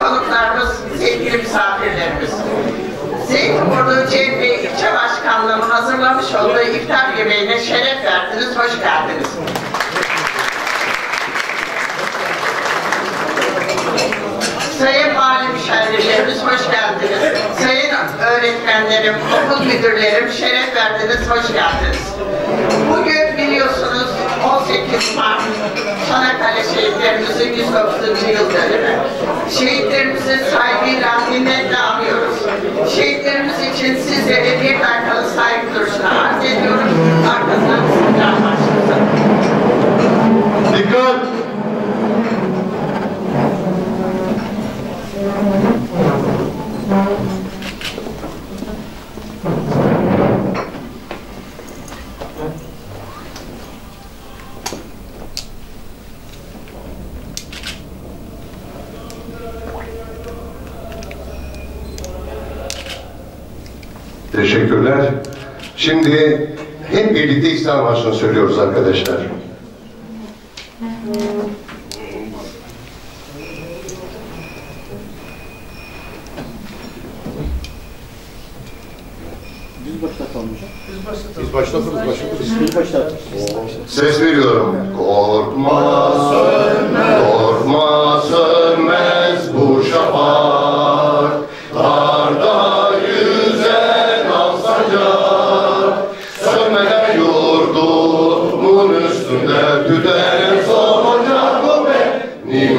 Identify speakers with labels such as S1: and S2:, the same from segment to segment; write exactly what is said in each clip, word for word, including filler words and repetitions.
S1: konuklarımız, sevgili misafirlerimiz. Zeytinburnu Cem'le ilçe başkanlığının hazırlamış olduğu iftar yemeğine şeref verdiniz, hoş geldiniz. Sayın Mali Müşavirlerimiz hoş geldiniz. Sayın öğretmenlerim, okul müdürlerim şeref verdiniz, hoş geldiniz. Bugün biliyorsunuz on sekiz Mart Çanakkale şehitlerimizin yüz dokuzuncu yıl dönümü. Şehitlerimizi saygıyla, minnetle anıyoruz. Şehitlerimiz için sizlere bir dakikalık saygı duruşuna arz ediyorum. Arkasından sizden başlayalım.
S2: Dikkat! Teşekkürler. Şimdi hep birlikte İstiklal Marşı'nı söylüyoruz arkadaşlar.
S3: Biz başlatalım hocam.
S2: Biz başlatırız, başlatırız.
S3: Biz başlatalım.
S2: Ses veriyorum. Korkma sönmez, korkma sönmez bu şafak. Darda yüzen alsacak. Sönmeden yurdumun üstünde tüten son ocak o benim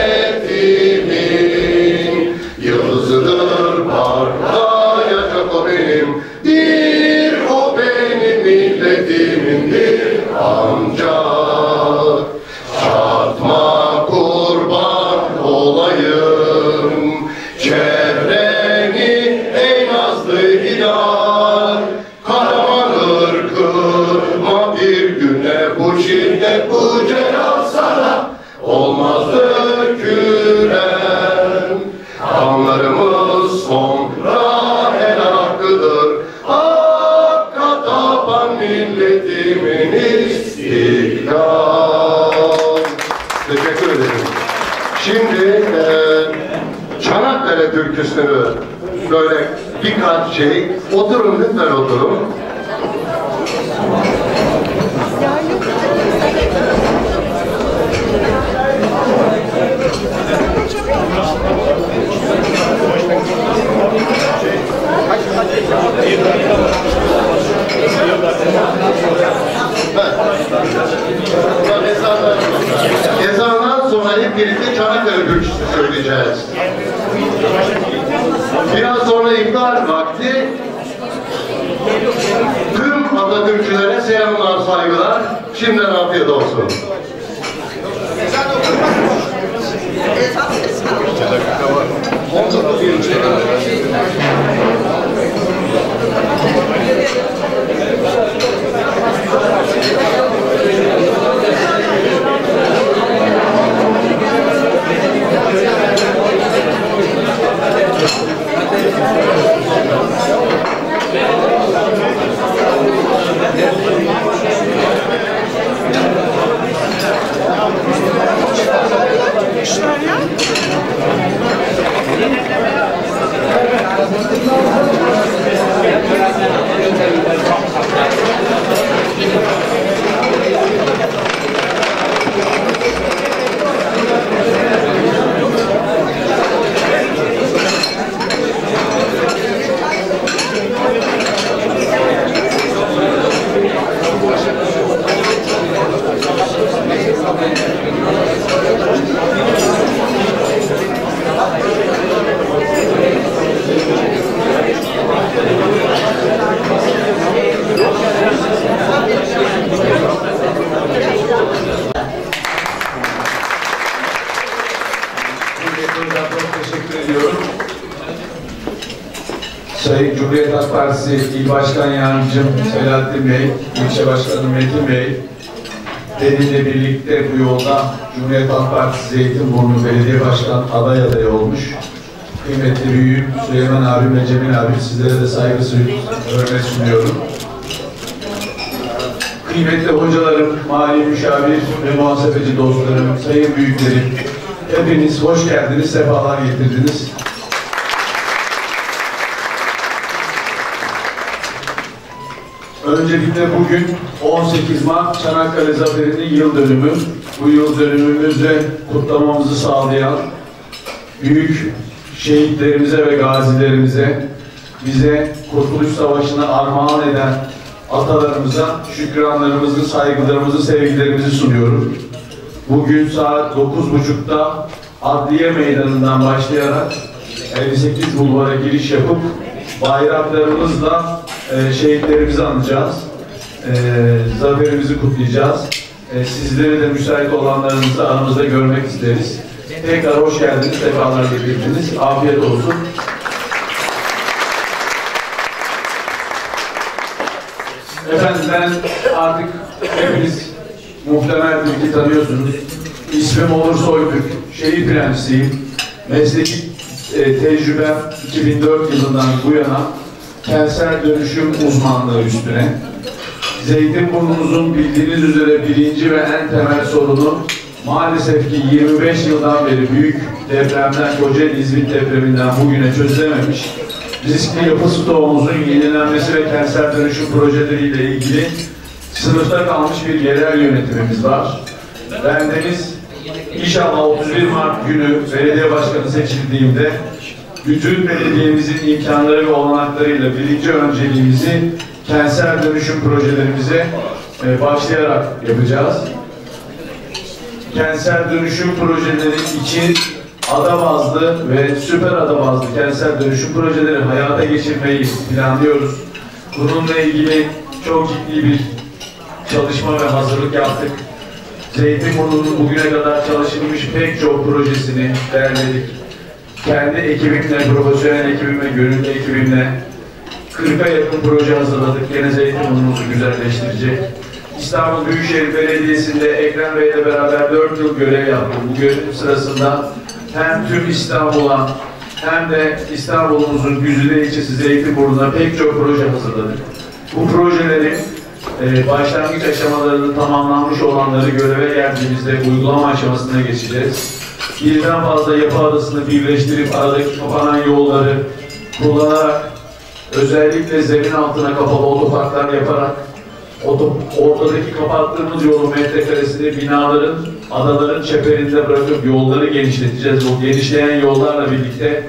S2: milletimin. Yıldızıdır parlayacak o benim. Dir o benim milletimindir ancak. Çarpma kurban olayım çevreni ey nazlı hilal. Kahraman ırkıma bir güne bu şiddet bu celal sana olmaz dökülen. Kanlarımız sonra helal hakkıdır. Hakka tapan milletimin istiklal. Teşekkür ederim. Şimdi e, Çanakkale türküsünü böyle birkaç şey, oturun lütfen oturun. Ezandan sonra hep birlikte Çanakkale türküsü söyleyeceğiz. Biraz sonra iftar vakti. Tüm Atatürkçülere selamlar, saygılar. Şimdiden afiyet olsun.
S4: Sayın Cumhuriyet Halk Partisi İl Başkan Yardımcım Selahattin Bey, İlçe Başkanı Metin Bey, benimle birlikte bu yolda Cumhuriyet Halk Partisi Zeytinburnu Belediye Başkan aday adayı olmuş. Kıymetli büyüğüm Süleyman abim ve Cemil abim, sizlere de saygı hürmet sunuyorum. Kıymetli hocalarım, mali müşavir ve muhasebeci dostlarım, sayın büyüklerim, Hepiniz hoş geldiniz, sefalar getirdiniz. Öncelikle bugün on sekiz Mart Çanakkale Zaferi'nin yıl dönümü. Bu yıl dönümümüzde kutlamamızı sağlayan büyük şehitlerimize ve gazilerimize, bize Kurtuluş Savaşı'nı armağan eden atalarımıza şükranlarımızı, saygılarımızı, sevgilerimizi sunuyorum. Bugün saat dokuz buçukta Adliye Meydanı'ndan başlayarak elli sekiz Bulvar'a giriş yapıp bayraklarımızla e, şehitlerimizi anacağız. E, zaferimizi kutlayacağız. E, sizleri de müsait olanlarınızı aramızda görmek isteriz. Tekrar hoş geldiniz, sefalar getirdiniz. Afiyet olsun. Efendim ben artık hepiniz muhtemel bilgi tanıyorsunuz. İsmim Onur Soytürk, şehir prensiyim. Mesleki e, tecrübem iki bin dört yılından bu yana kentsel dönüşüm uzmanlığı üstüne. Zeytinburnumuzun bildiğiniz üzere birinci ve en temel sorunu maalesef ki yirmi beş yıldan beri büyük depremden, Kocaeli İzmit depreminden bugüne çözülememiş riskli yapı stoğumuzun yenilenmesi ve kentsel dönüşüm projeleriyle ilgili sınıfta kalmış bir yerel yönetimimiz var. Bendeniz inşallah otuz bir Mart günü belediye başkanı seçildiğimde bütün belediyemizin imkanları ve olanaklarıyla birinci önceliğimizi kentsel dönüşüm projelerimize başlayarak yapacağız. Kentsel dönüşüm projeleri için ada bazlı ve süper ada bazlı kentsel dönüşüm projeleri hayata geçirmeyi planlıyoruz. Bununla ilgili çok ciddi bir çalışma ve hazırlık yaptık. Zeytinburnu'nun bugüne kadar çalışılmış pek çok projesini derledik. Kendi ekibimle, profesyonel ekibimle, gönüllü ekibimle kırka yakın proje hazırladık. Yine Zeytinburnu'muzu güzelleştirecek. İstanbul Büyükşehir Belediyesi'nde Ekrem Bey'le beraber dört yıl görev yaptım. Bu görev sırasında hem tüm İstanbul'a hem de İstanbul'umuzun güzide ilçesi Zeytinburnu'na pek çok proje hazırladık. Bu projeleri e, başlangıç aşamalarının tamamlanmış olanları göreve geldiğimizde uygulama aşamasına geçeceğiz. Birden fazla yapı adasını birleştirip aradaki kapanan yolları kullanarak özellikle zemin altına kapalı otoparklar yaparak ortadaki kapattığımız yolun metrekaresini binaların, adaların çeperinde bırakıp yolları genişleteceğiz. O genişleyen yollarla birlikte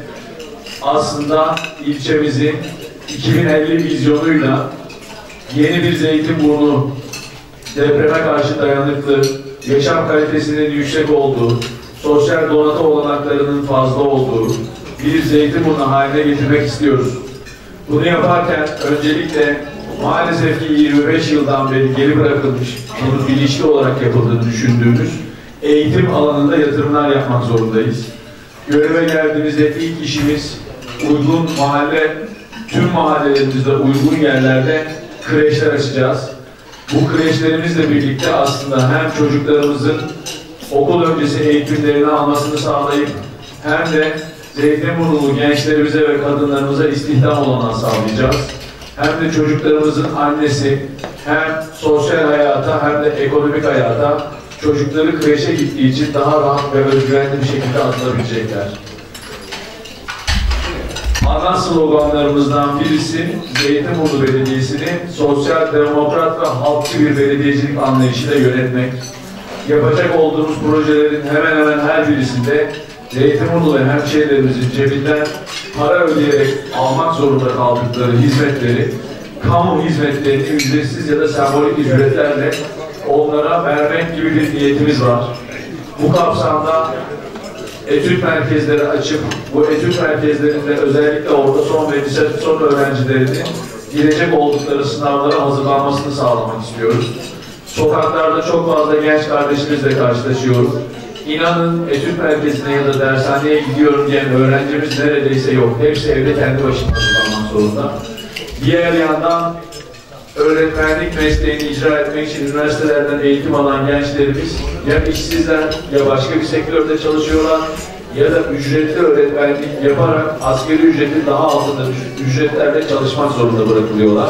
S4: aslında ilçemizin iki bin elli vizyonuyla yeni bir Zeytinburnu, depreme karşı dayanıklı, yaşam kalitesinin yüksek olduğu, sosyal donatı olanaklarının fazla olduğu bir Zeytinburnu haline getirmek istiyoruz. Bunu yaparken öncelikle maalesef ki yirmi beş yıldan beri geri bırakılmış, bunu bilinçli olarak yapıldığını düşündüğümüz eğitim alanında yatırımlar yapmak zorundayız. Göreve geldiğimizde ilk işimiz uygun mahalle, tüm mahallelerimizde uygun yerlerde kreşler açacağız. Bu kreşlerimizle birlikte aslında hem çocuklarımızın okul öncesi eğitimlerini almasını sağlayıp hem de Zeytinburnu gençlerimize ve kadınlarımıza istihdam olanağı sağlayacağız. Hem de çocuklarımızın annesi hem sosyal hayata hem de ekonomik hayata çocukları kreşe gittiği için daha rahat ve özgüvenli bir şekilde atılabilecekler. Ana sloganlarımızdan birisi Zeytinburnu Belediyesi'ni sosyal, demokrat ve halkçı bir belediyecilik anlayışıyla yönetmek. Yapacak olduğumuz projelerin hemen hemen her birisinde Zeytinburnu ve hemşehrilerimizin cebinden para ödeyerek almak zorunda kaldıkları hizmetleri, kamu hizmetlerini ücretsiz ya da sembolik ücretlerle onlara vermek gibi bir niyetimiz var. Bu kapsamda etüt merkezleri açıp, bu etüt merkezlerinde özellikle orta son ve lise son öğrencilerinin girecek oldukları sınavlara hazırlanmasını sağlamak istiyoruz. Sokaklarda çok fazla genç kardeşimizle karşılaşıyoruz. İnanın etüt merkezine ya da dershaneye gidiyorum diyen öğrencimiz neredeyse yok. Hepsi evde kendi başına hazırlanmak zorunda. Diğer yandan öğretmenlik mesleğini icra etmek için üniversitelerden eğitim alan gençlerimiz ya işsizler ya başka bir sektörde çalışıyorlar ya da ücretli öğretmenlik yaparak asgari ücretin daha altında ücretlerle çalışmak zorunda bırakılıyorlar.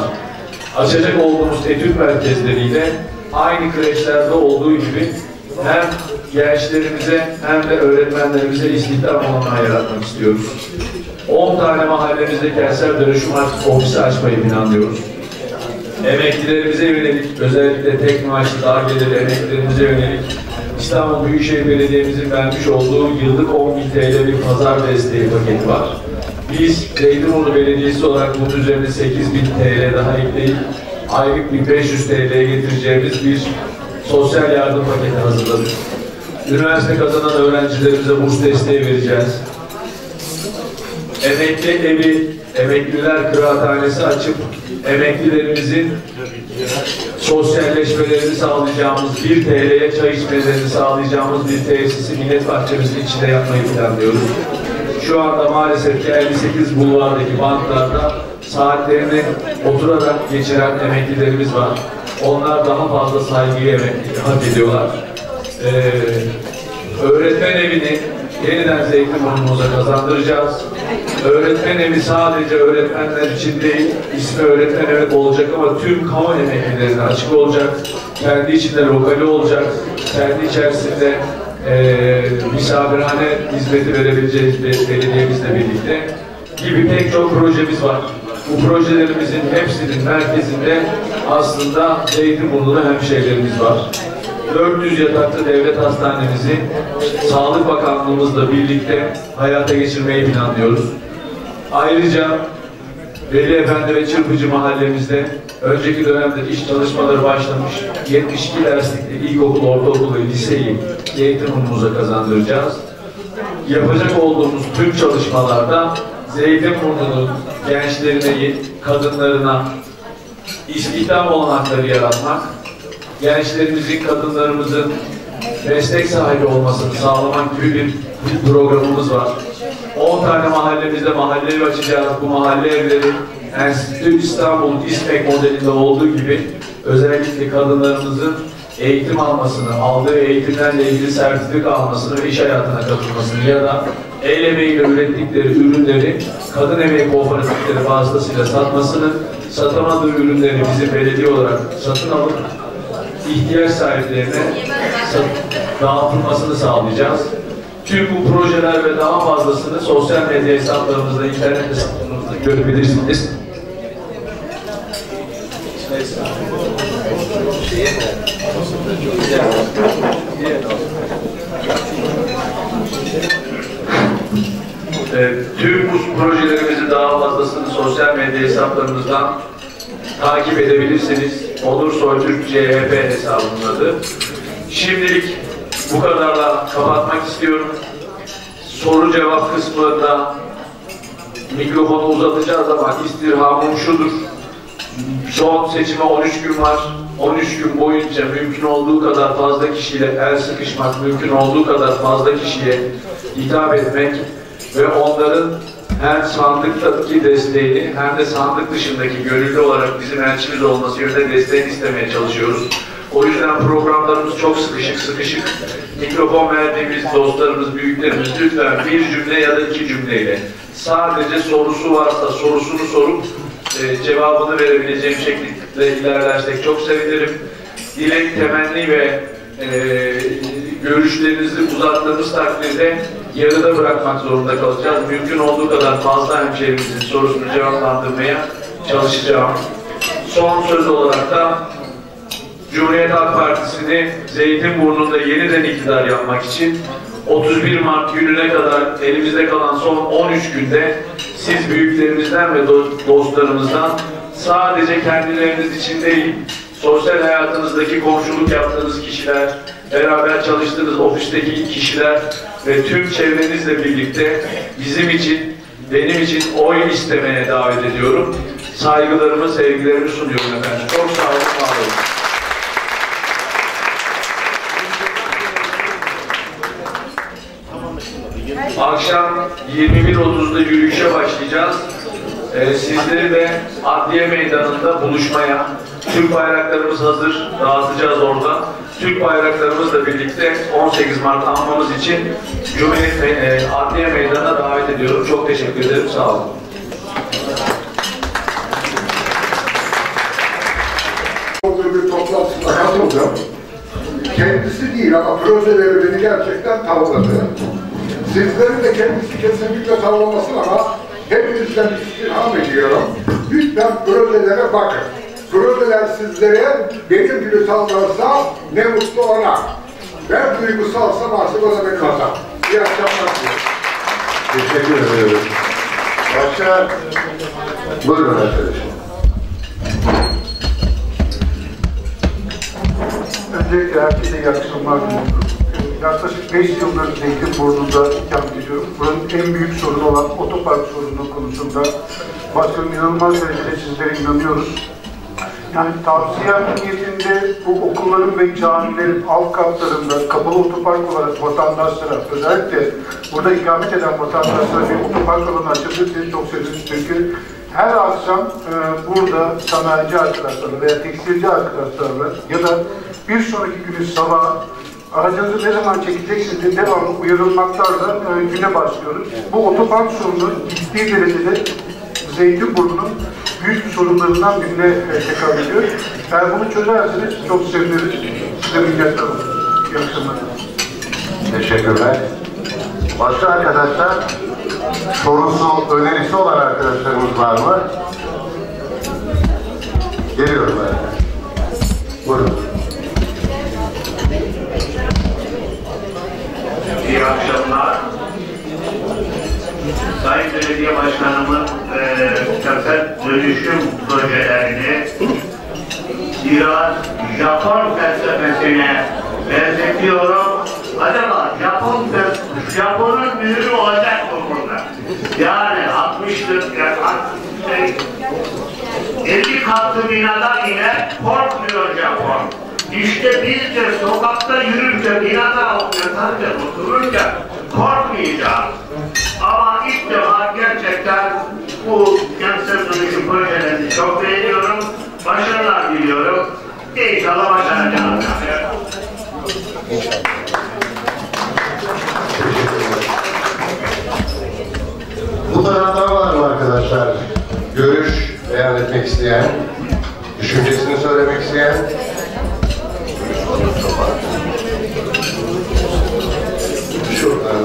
S4: Açacak olduğumuz etüt merkezleriyle aynı kreşlerde olduğu gibi hem gençlerimize hem de öğretmenlerimize istihdam olanağı yaratmak istiyoruz. on tane mahallemizde kentsel dönüşüm ofisi açmayı planlıyoruz. Emeklilerimize yönelik, özellikle tek maaşlı daha gelirli emeklilerimize yönelik İstanbul Büyükşehir Belediye'mizin vermiş olduğu yıllık on bin T L bir pazar desteği paketi var. Biz Zeytinburnu Belediyesi olarak bunun üzerine sekiz bin T L daha ekleyip aylık bin beş yüz T L'ye getireceğimiz bir sosyal yardım paketi hazırladık. Üniversite kazanan öğrencilerimize burs desteği vereceğiz. Emekli evi, emekliler kıraathanesi açıp emeklilerimizin sosyalleşmelerini sağlayacağımız, bir T L'ye çay içmelerini sağlayacağımız bir tesisi millet bahçemizin içinde yapmayı planlıyoruz. Şu anda maalesef ki elli sekiz bulvardaki banklarda saatlerini oturarak geçiren emeklilerimiz var. Onlar daha fazla saygıyı hak ediyorlar. Ee, öğretmen evini yeniden Zeytinburnu'muza kazandıracağız. Öğretmen evi sadece öğretmenler için değil, ismi öğretmen evi olacak ama tüm kamu emeklilerine açık olacak. Kendi içinde lokali olacak. Kendi içerisinde e, misafirhane hizmeti verebileceğiz belediyemizle birlikte gibi pek çok projemiz var. Bu projelerimizin hepsinin merkezinde aslında Zeytinburnu'da hemşehrilerimiz var. dört yüz yataklı devlet hastanemizi Sağlık Bakanlığımızla birlikte hayata geçirmeyi planlıyoruz. Ayrıca Veli Efendi ve Çırpıcı mahallemizde önceki dönemde iş çalışmaları başlamış yetmiş iki derslikli ilkokul, ortaokul ve liseyi Zeytinburnu'muza kazandıracağız. Yapacak olduğumuz tüm çalışmalarda Zeytinburnu'nun gençlerine, kadınlarına istihdam olanakları yaratmak, gençlerimizin, kadınlarımızın meslek sahibi olmasını sağlamak gibi bir, bir programımız var. on tane mahallemizde mahalle evi açacağız. Bu mahalle evleri Enstitü İstanbul İSMEK modelinde olduğu gibi özellikle kadınlarımızın eğitim almasını, aldığı eğitimlerle ilgili sertifika almasını ve iş hayatına katılmasını ya da el emeğiyle ürettikleri ürünleri kadın emeği kooperatifleri vasıtasıyla satmasını, satamadığı ürünleri bizim belediye olarak satın alıp ihtiyaç sahiplerine dağıtılmasını sağlayacağız. Tüm bu projeler ve daha fazlasını sosyal medya hesaplarımızda, internet hesaplarımızda görebilirsiniz. e, tüm bu projelerimizi daha fazlasını sosyal medya hesaplarımızdan takip edebilirsiniz. Onur Soytürk C H P hesabının adı. Şimdilik bu kadarla kapatmak istiyorum. Soru cevap kısmında mikrofonu uzatacağız ama istirhamım şudur. Son seçime on üç gün var. on üç gün boyunca mümkün olduğu kadar fazla kişiyle el sıkışmak, mümkün olduğu kadar fazla kişiye hitap etmek ve onların hem sandıktaki desteğini hem de sandık dışındaki gönüllü olarak bizim elçimiz olması yönünde desteğini istemeye çalışıyoruz. O yüzden programlarımız çok sıkışık sıkışık. Mikrofon verdiğimiz dostlarımız, büyüklerimiz lütfen bir cümle ya da iki cümleyle sadece sorusu varsa sorusunu sorup e, cevabını verebileceğim şekilde ilerlersek çok sevinirim. Dilek, temenni ve e, görüşlerinizi uzattığımız takdirde yarıda bırakmak zorunda kalacağız. Mümkün olduğu kadar fazla hemşehrimizin sorusunu cevaplandırmaya çalışacağım. Son söz olarak da Cumhuriyet Halk Partisi'ni Zeytinburnu'nda yeniden iktidar yapmak için otuz bir Mart gününe kadar elimizde kalan son on üç günde siz büyüklerimizden ve dostlarımızdan sadece kendileriniz için değil, sosyal hayatınızdaki komşuluk yaptığınız kişiler, beraber çalıştığınız ofisteki kişiler ve tüm çevrenizle birlikte bizim için, benim için oy istemeye davet ediyorum. Saygılarımı, sevgilerimi sunuyorum efendim. Çok sağ olun, var olun. Akşam yirmi bir otuzda yürüyüşe başlayacağız. Ee, sizleri de Adliye Meydanı'nda buluşmaya, Türk bayraklarımız hazır, dağıtacağız orada. Türk bayraklarımızla birlikte on sekiz Mart anmamız için Cumhuriyet e, Adliye Meydanı'na davet ediyorum. Çok teşekkür ederim, sağ olun.
S5: Olduğu bir toplantısına katıldım. kendisi değil ama projeleri beni gerçekten tavladı. Sizlerin de kendisi kesinlikle tavlamasın ama hepinizden istirham ediyorum. Lütfen projelere bakın. Projeler sizlere benim gibi sallarsa ne mutlu ona. Ben duygusalsam artık o da benim hatam. İyi akşamlar diyorum.
S2: Teşekkür ederim. Başka? Buyurun arkadaşım.
S6: Öncelikle herkese iyi akşamlar diliyorum. Yaklaşık beş yıldır Zeytinburnu'nda ikamet ediyorum. Buranın en büyük sorunu olan otopark sorunu konusunda başkanım inanılmaz derecede sizlere inanıyoruz. Yani tavsiyem niyetinde bu okulların ve camilerin alt katlarında kapalı otopark olarak vatandaşlara, özellikle burada ikamet eden vatandaşlara bir otopark alanı açabilirseniz çok seviniriz. Çünkü her akşam e, burada sanayici arkadaşlarla veya tekstilci arkadaşlarla ya da bir sonraki günü sabah aracınızı ne zaman çekeceksiniz diye devamlı uyarılmaklarla e, güne başlıyoruz. Bu otopark sorunu ciddi derecede Zeytinburnu'nun büyük sorunlarından birine e, tekabül ediyor. Eğer bunu çözerseniz çok seviniriz. Size minnettarım. İyi akşamlar.
S2: Teşekkürler. Başka arkadaşlar, sorusu, önerisi olan arkadaşlarımız var mı? Geliyorum ben. Buyurun.
S7: İyi akşamlar. Sayın Belediye Başkanımın e, kentsel dönüşüm projelerini biraz Japon felsefesine benzetiyorum. Acaba Japon Japon'un mühürü olacak mı burada? Yani altmışlık, yani elli katlı binada bile korkmuyor Japon. İşte biz de sokakta yürürken, binada yatarken, otururken korkmayacağız. Ama ilk defa gerçekten bu kentsel dönüşüm projelerini çok beğeniyorum. Başarılar diliyorum. İnşallah başaracağız.
S2: Bu taraftan var mı arkadaşlar? Görüş beyan etmek isteyen, düşüncesini söylemek isteyen? Şuradan.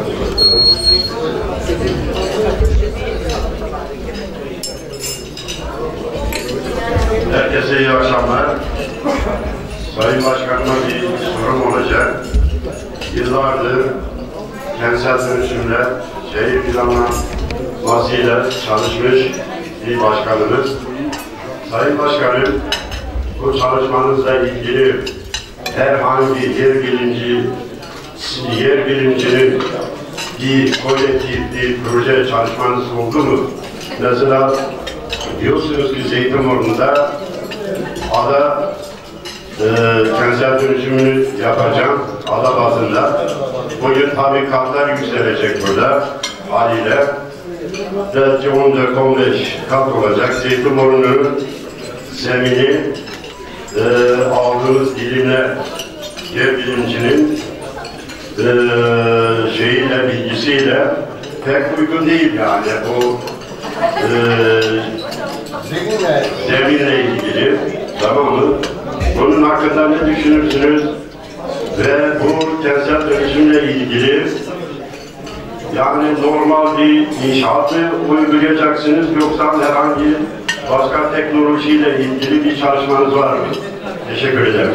S8: Herkese iyi akşamlar. Sayın Başkanıma bir sorum olacak. Yıllardır kentsel dönüşümle, şehir planlamasıyla çalışmış bir başkanımız. Sayın Başkanım, bu çalışmanızla ilgili herhangi yer bilinci, yer bilincinin bir kolektif bir proje çalışmanız oldu mu? Mesela diyorsunuz ki Zeytinburnu'nda ada e, kentsel dönüşümünü yapacağım ada bazında. Bugün tabii katlar yükselecek burada haliyle. Belki on dört on beş kat olacak. Zeytinburnu'nun zemini e, aldığımız dilimle yer bilimcinin e, şeyiyle, bilgisiyle pek uygun değil yani. O e,
S2: Zeminle.
S8: zeminle ilgili, tamam mı? Bunun hakkında ne düşünürsünüz? Ve bu kentsel dönüşümle ilgili yani normal bir inşaatı uygulayacaksınız yoksa herhangi başka teknolojiyle ilgili bir çalışmanız var mı? Teşekkür ederim.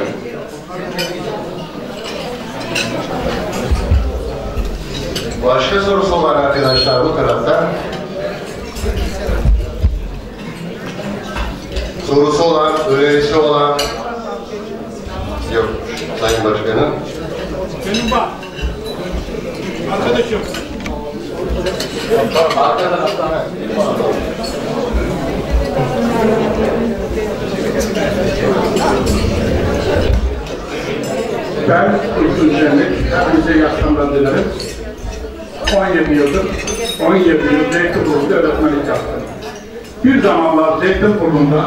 S2: Başka sorusu olan arkadaşlar bu tarafta. Sorusu olan, önerisi olan yok. Sayın Başkanım.
S3: Benim var. Arkadaşım.
S9: Ben Uygun Cemil, hepinize iyi akşamlar dilerim. on yedi yıldır, on yedi yıl Zeytinburnu'da öğretmenlik yaptım. Bir zamanlar Zeytinburnu'nda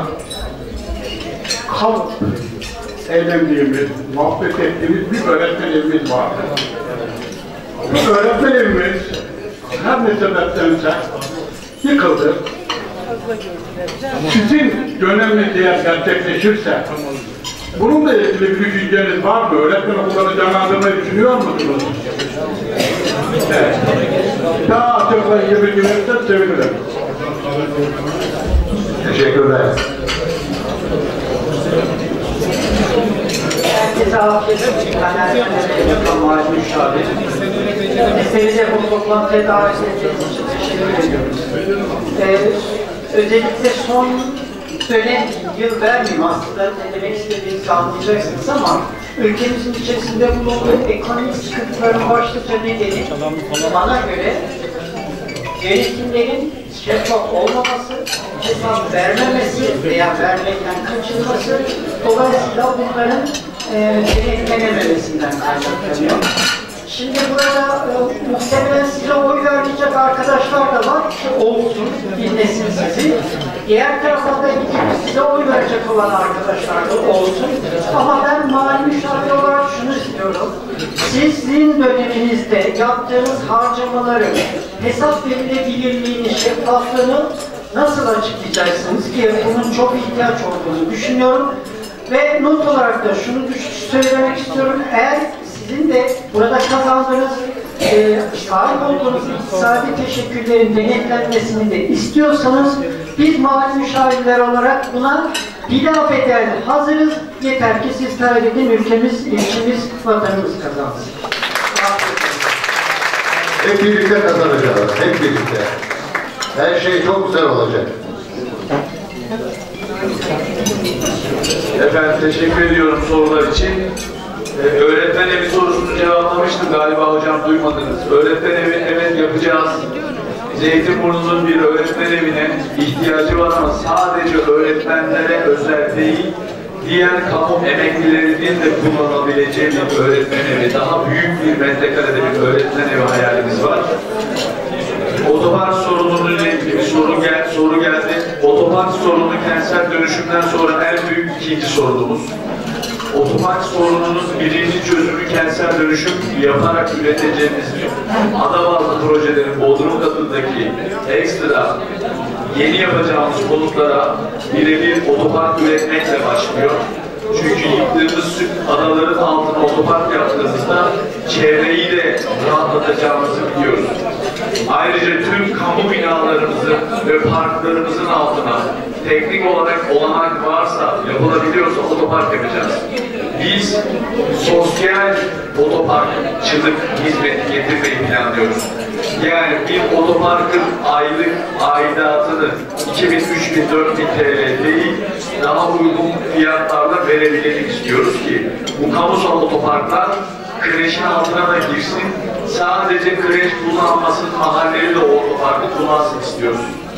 S9: kalıp eğlendiğimiz, muhabbet ettiğimiz bir öğretmen evimiz vardı. Bu öğretmen evimiz her ne sebeptense yıkıldı. Sizin döneminiz eğer gerçekleşirse Bununla ilgili bir düşünceniz var mı? Öğretmen okulları canlandırmayı düşünüyor musunuz? Evet. Daha açıklayıcı bilgi verirseniz sevinirim.
S2: Teşekkürler.
S10: Herkese afiyet olsun. Ben Erkan Mali Müşavir. Bizleri de bu toplantıya davet edeceğiniz için teşekkür ediyoruz. Ee, özellikle son dönem yıl vermeyeyim aslında ne demek istediğinizi anlayacaksınız ama ülkemizin içerisinde bulunduğu ekonomik sıkıntıların başlıca nedeni bana göre yönetimlerin şeffaf olmaması, hesap vermemesi veya vermekten kaçınması, dolayısıyla bunların e, denetlenememesinden kaynaklanıyor. Şimdi burada e, muhtemelen size oy vermeyecek arkadaşlar da var ki olsun, dinlesin sizi. Diğer tarafta da gidip size oy verecek olan arkadaşlar da olsun. Ama ben mali müşavir olarak şunu istiyorum. Sizin döneminizde yaptığınız harcamaların hesap verilebilirliğini, şeffaflığını nasıl açıklayacaksınız ki bunun çok ihtiyaç olduğunu düşünüyorum. Ve not olarak da şunu söylemek istiyorum. Eğer sizin de burada kazandığınız, e, sahip olduğunuz iktisadi teşekkürlerin denetlenmesini de istiyorsanız biz mali müşavirler olarak buna bila bedel hazırız. Yeter ki siz talep edin, ülkemiz, ilçemiz, vatanımız kazansın.
S2: Hep birlikte kazanacağız, hep birlikte. Her şey çok güzel olacak.
S4: Efendim teşekkür ediyorum sorular için. Ee, öğretmen evi sorusunu cevaplamıştım galiba hocam, duymadınız. Öğretmen evi evet yapacağız. Zeytinburnu'nun bir öğretmen evine ihtiyacı var ama sadece öğretmenlere özel değil, diğer kamu emeklilerinin de kullanabileceği bir öğretmen evi, daha büyük bir metrekarede bir öğretmen evi hayalimiz var. Otopark sorunuyla ilgili bir soru, gel, soru geldi. Otopark sorunu kentsel dönüşümden sonra en büyük ikinci sorunumuz. Otopark sorununun birinci çözümü kentsel dönüşüm yaparak üreteceğimiz ada bazlı projelerin Bodrum katındaki ekstra yeni yapacağımız konutlara birebir otopark üretmekle başlıyor. Çünkü yıktığımız adaların altına otopark yaptığımızda çevreyi de rahatlatacağımızı biliyoruz. Ayrıca tüm kamu binalarımızın ve parklarımızın altına teknik olarak olanak varsa, yapılabiliyorsa otopark yapacağız. Biz sosyal otoparkçılık hizmeti getirmeyi planlıyoruz. Yani bir otoparkın aylık aidatını iki bin, üç bin, dört bin T L değil, daha uygun fiyatlarla verebilelim istiyoruz ki bu kamusal otoparklar kreşin altına da girsin. Sadece kreş kullanmasın, mahalleleri de o otoparkı kullansın istiyoruz.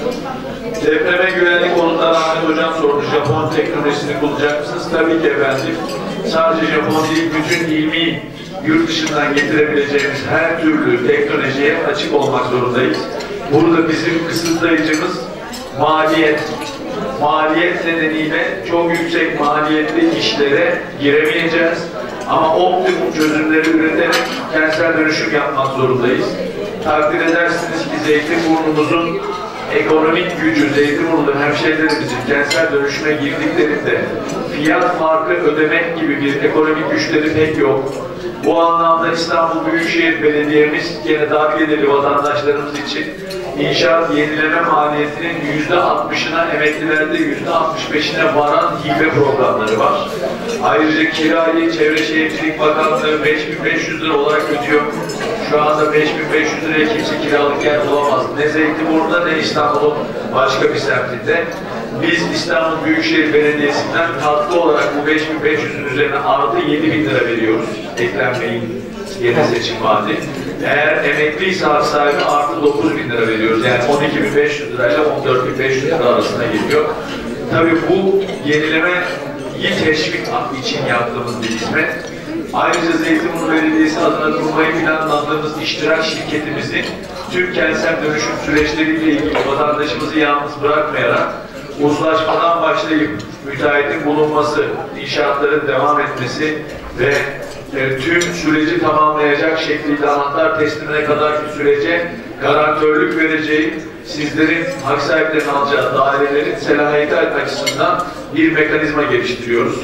S4: Depreme güvenlik konutları Ahmet Hocam sordu. Japon teknolojisini kullanacak mısınız? Tabii ki efendim. Sadece Japon değil, bütün ilmi yurt dışından getirebileceğimiz her türlü teknolojiye açık olmak zorundayız. Burada bizim kısıtlayıcımız maliyet. Maliyet nedeniyle çok yüksek maliyetli işlere giremeyeceğiz. Ama optimum çözümleri üreterek kentsel dönüşüm yapmak zorundayız. Takdir edersiniz ki Zeytinburnu'muzun ekonomik gücü, Zeytinburnu hemşehrilerimizin kentsel dönüşüme girdiklerinde fiyat farkı ödemek gibi bir ekonomik güçleri pek yok. Bu anlamda İstanbul Büyükşehir Belediye'miz gene dahil edildi vatandaşlarımız için inşaat yenileme maliyetinin yüzde altmışına, emeklilerde yüzde altmış beşine varan hibe programları var. Ayrıca kirayı Çevre Şehircilik Bakanlığı beş bin beş yüz lira olarak ödüyor. Şu anda beş bin beş yüz liraya kimse kiralık yer bulamaz. Ne Zeytinburnu'da ne İstanbul'un başka bir semtinde. Biz İstanbul Büyükşehir Belediyesi'nden katkı olarak bu beş bin beş yüzün üzerine artı yedi bin lira veriyoruz. Eklenmeyin yeni seçim vaadi. Eğer emekliyse hak sahibi artı dokuz bin lira veriyoruz. Yani on iki bin beş yüz lirayla on dört bin beş yüz lira arasına geliyor. Tabii bu yenilemeyi teşvik için yaptığımız bir hizmet. Ayrıca Zeytinburnu Belediyesi adına kurmayı planlandığımız iştirak şirketimizin tüm kentsel dönüşüm süreçleriyle ilgili vatandaşımızı yalnız bırakmayarak uzlaşmadan başlayıp müteahhitin bulunması, inşaatların devam etmesi ve e, tüm süreci tamamlayacak şekilde anahtar teslimine kadar bir sürece garantörlük vereceği, sizlerin hak sahiplerinin alacağı dairelerin selahiyeti açısından bir mekanizma geliştiriyoruz.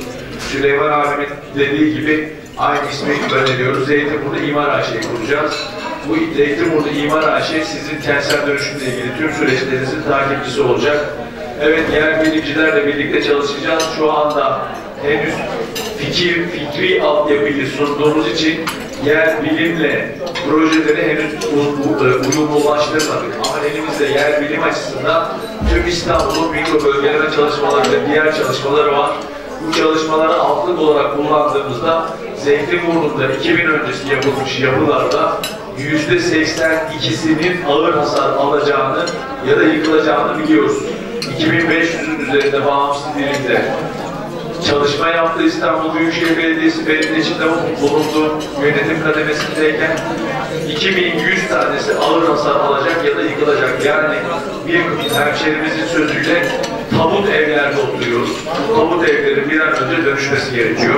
S4: Süleyman abimin dediği gibi aynı ismi öneriyoruz. Zeytinburnu İmar A Ş'yi kuracağız. Bu Zeytinburnu İmar A Ş sizin kentsel dönüşümle ilgili tüm süreçlerinizin takipçisi olacak. Evet, yer bilimcilerle birlikte çalışacağız. Şu anda henüz fikir, fikri altyapıyı sunduğumuz için yer bilimle projeleri henüz uyumlulaştırmadık. Ama elimizde yer bilim açısından tüm İstanbul'un mikro bölgeleme çalışmaları ve diğer çalışmaları var. Bu çalışmaları altlık olarak kullandığımızda Zeytinburnu'nda iki bin öncesi yapılmış yapılarda yüzde seksen ikisinin ağır hasar alacağını ya da yıkılacağını biliyoruz. iki bin beş yüzün üzerinde bağımsız birimde çalışma yaptı İstanbul Büyükşehir Belediyesi. Benim de içinde bulunduğum yönetim kademesindeyken iki bin yüz tanesi ağır hasar alacak ya da yıkılacak. Yani bir hemşehrimizin sözüyle tabut evlerde oturuyoruz. Bu tabut evlerin bir an önce dönüşmesi gerekiyor.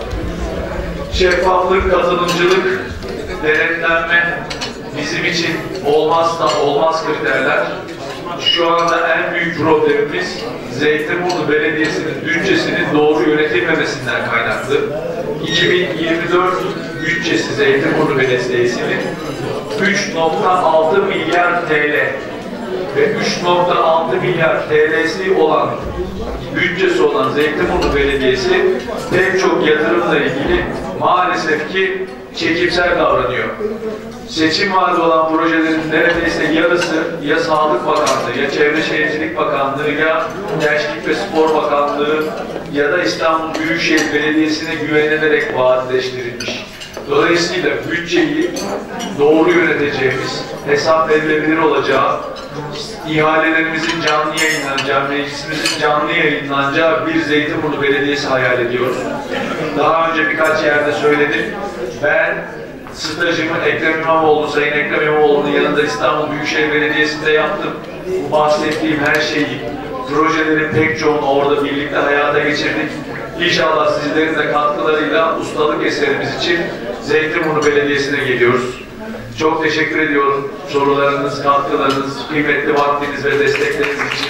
S4: Şeffaflık, katılımcılık, denetlenme bizim için olmazsa olmaz kriterler. Şu anda en büyük problemimiz Zeytinburnu Belediyesi'nin bütçesinin doğru yönetilmemesinden kaynaklı. iki bin yirmi dört bütçesi Zeytinburnu Belediyesi'nin üç nokta altı milyar T L ve üç nokta altı milyar T L'si olan bütçesi olan Zeytinburnu Belediyesi pek çok yatırımla ilgili maalesef ki çekimsel davranıyor. Seçim vaadi olan projelerin neredeyse yarısı ya Sağlık Bakanlığı, ya Çevre Şehircilik Bakanlığı, ya Gençlik ve Spor Bakanlığı ya da İstanbul Büyükşehir Belediyesi'ne güvenilerek vaatleştirilmiş. Dolayısıyla bütçeyi doğru yöneteceğimiz, hesap verilebilir olacağı, ihalelerimizin canlı yayınlanacağı, meclisimizin canlı yayınlanacağı bir Zeytinburnu Belediyesi hayal ediyoruz. Daha önce birkaç yerde söyledim. Ben stajımı Ekrem İmamoğlu, Sayın Ekrem İmamoğlu'nun yanında İstanbul Büyükşehir Belediyesi'nde yaptım. Bu bahsettiğim her şeyi, projelerin pek çoğunu orada birlikte hayata geçirdik. İnşallah sizlerin de katkılarıyla ustalık eserimiz için Zeytinburnu Belediyesi'ne geliyoruz. Çok teşekkür ediyorum sorularınız, katkılarınız, kıymetli vaktiniz ve destekleriniz için.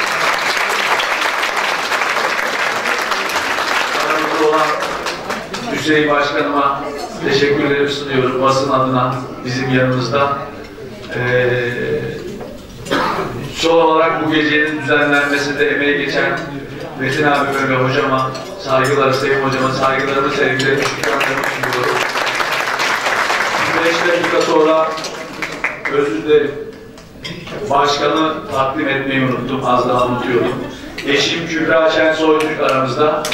S4: Aramızda olan Hüseyin Başkanıma teşekkürlerimi sunuyorum basın adına bizim yanımızda. Ee, son olarak bu gecenin düzenlenmesinde emeği geçen Metin abime ve hocama saygılar, Sayın hocama saygılarımı, sevgilerimi, şükranlarımı sunuyorum. beş dakika sonra özür dilerim. Başkanı takdim etmeyi unuttum, az daha unutuyordum. Eşim Kübra Şensoy Türk aramızda.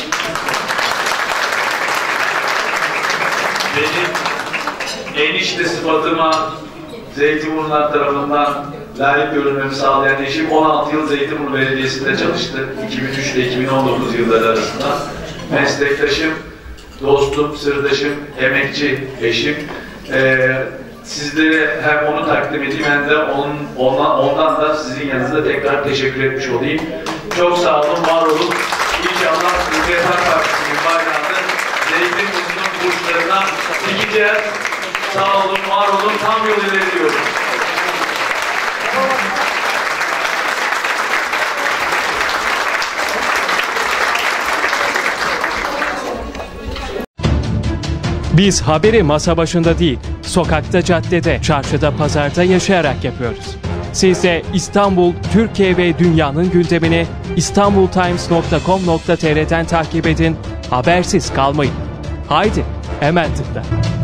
S4: Benim enişte sıfatıma Zeytinburnular tarafından layık görülmemi sağlayan eşim on altı yıl Zeytinburnu Belediyesi'nde çalıştı. iki bin üç ile iki bin on dokuz yılları arasında. Meslektaşım, dostum, sırdaşım, emekçi eşim. Ee, sizlere hem onu takdim edeyim hem de onun, ondan, ondan da sizin yanınızda tekrar teşekkür etmiş olayım. Çok sağ olun, var olun. İnşallah Cumhuriyet Halk Partisi'nin bayrağını Zeytinburnu'nun burçlarına dikeceğiz. Sağ olun, var olun, tam yol ilerliyoruz.
S11: Biz haberi masa başında değil, sokakta, caddede, çarşıda, pazarda yaşayarak yapıyoruz. Siz de İstanbul, Türkiye ve dünyanın gündemini istanbultimes nokta com nokta tr'den takip edin, habersiz kalmayın. Haydi, hemen tıkla.